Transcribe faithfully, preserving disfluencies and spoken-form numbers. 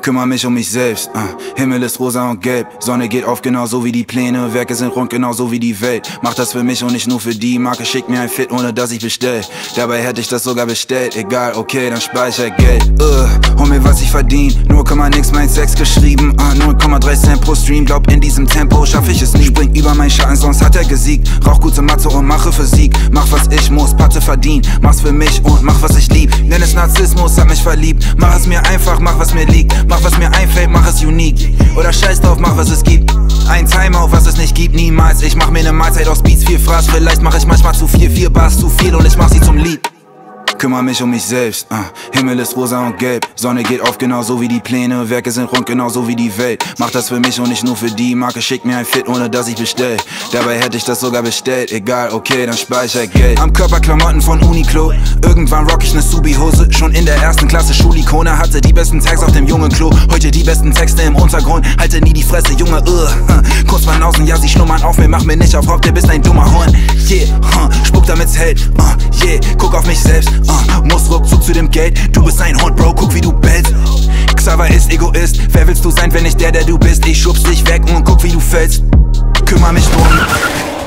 Kümmer mich um mich selbst, uh. Himmel ist rosa und gelb, Sonne geht auf genauso wie die Pläne, Werke sind rund genauso wie die Welt. Mach das für mich und nicht nur für die, Marke schickt mir ein Fit, ohne dass ich bestell. Dabei hätte ich das sogar bestellt, egal, okay, dann speicher Geld. uh. Hol mir was ich verdien, null Komma nix mein Sex geschrieben, uh. null Komma drei Cent pro Stream, glaub in diesem Tempo schaff ich es nie. Spring über meinen Schatten, sonst hat er gesiegt. Rauch gute Mathe und mache Physik, mach was ich muss, Patte verdienen. Mach's für mich und mach was ich lieb, nenn es Narzissmus, hab mich verliebt. Mach es mir einfach, mach was mir liegt. Mach was mir einfällt, mach es unique. Oder scheiß drauf, mach was es gibt. Ein Timeout, was es nicht gibt, niemals. Ich mach mir ne Mahlzeit aus Beats, viel Fraß. Vielleicht mach ich manchmal zu viel, vier Bars zu viel und ich mach sie zum Lied. Kümmer mich um mich selbst, uh. Himmel ist rosa und gelb, Sonne geht auf genauso wie die Pläne, Werke sind rund genauso wie die Welt. Mach das für mich und nicht nur für die, Marke schickt mir ein Fit, ohne dass ich bestell. Dabei hätte ich das sogar bestellt, egal, okay, dann speicher Geld. Am Körper Klamotten von Uniqlo, irgendwann rock ich ne Subi-Hose. Schon in der ersten Klasse Schulikone, hatte die besten Tags auf dem jungen Klo. Heute die besten Texte im Untergrund, halte nie die Fresse, Junge, uh. Kurz von außen, ja, sie schlummern auf mir, mach mir nicht auf Rock, du bist ein dummer Hund. Yeah, huh. Spuck damit's hält, uh. yeah, guck auf mich selbst, uh. Muss ruckzuck zu dem Geld, du bist ein Hund, Bro, guck wie du bellst. Xaver ist Egoist, wer willst du sein, wenn nicht der, der du bist? Ich schubs dich weg und guck wie du fällst. Kümmer mich drum.